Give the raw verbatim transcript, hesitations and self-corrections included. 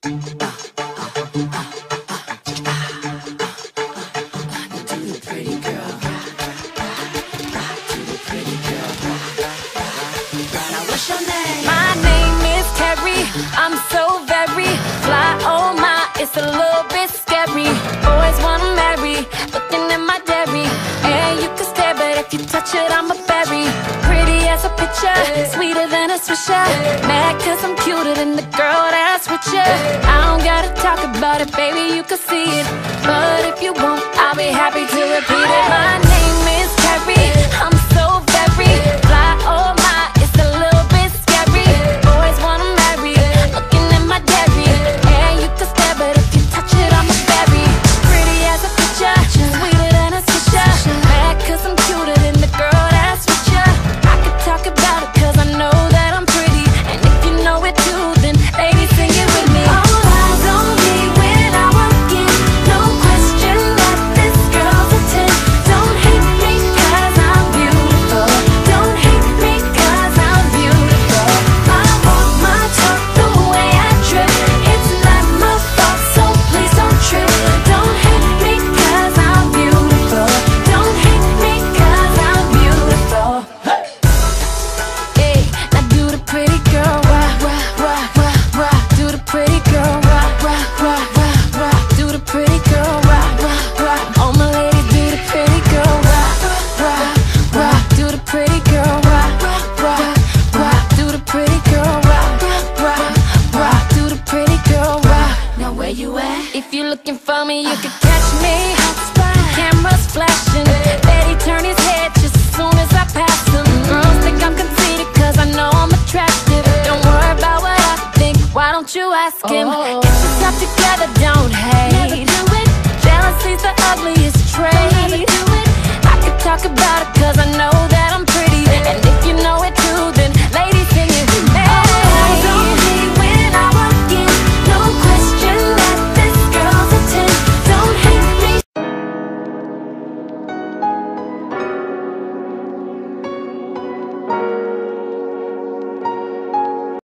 I'm so very fly, oh my, it's a little bit scary. Boys wanna marry, looking at my dairy. And you can stare, but if you touch it, I'm a berry. Pretty as a picture, sweeter than a swisher. Mad cause I'm cuter than the girl that's with you. I don't gotta talk about it, baby, you can see it. But if you won't, I'll be happy to repeat it. My name is Carrie, I'm so very fly, oh my, it's a little bit scary. Boys wanna marry, looking at my dairy. And you can stare, but if you touch it, I'm a berry. Pretty as a picture, sweeter than a swisher. Mad cause I'm cuter than the girl that's with you. I could talk about it cause I know that I'm pretty. And if you know it too, then ladies, sing it with me. All eyes on me when I walk in. No question that this girl's a ten. Don't hate me cause I'm beautiful. Don't hate me cause I'm beautiful. I walk my talk the way I trip. It's not my fault, so please don't trip. Don't hate me cause I'm beautiful. Don't hate me cause I'm beautiful. Hey, now do the pretty girl rock, rock, rock, rock, rock. Do the pretty girl rock, rock, rock, rock, rock. Do the pretty girl rock, rock, rock. All my ladies, do the pretty girl rock, rock, rock. Do the pretty girl rock, rock, rock. Do the pretty girl rock, rock, rock. Do the pretty girl rock. Now where you at? If you're looking for me, you can catch me. Cameras flashing, Betty turn his head just as soon as I pass him. Girls think I'm conceited cause I know I'm attractive. Don't worry about what I think, why don't you ask him? Get yourself together, don't hate. Jealousy's the ugliest trait. I could talk about it cause I know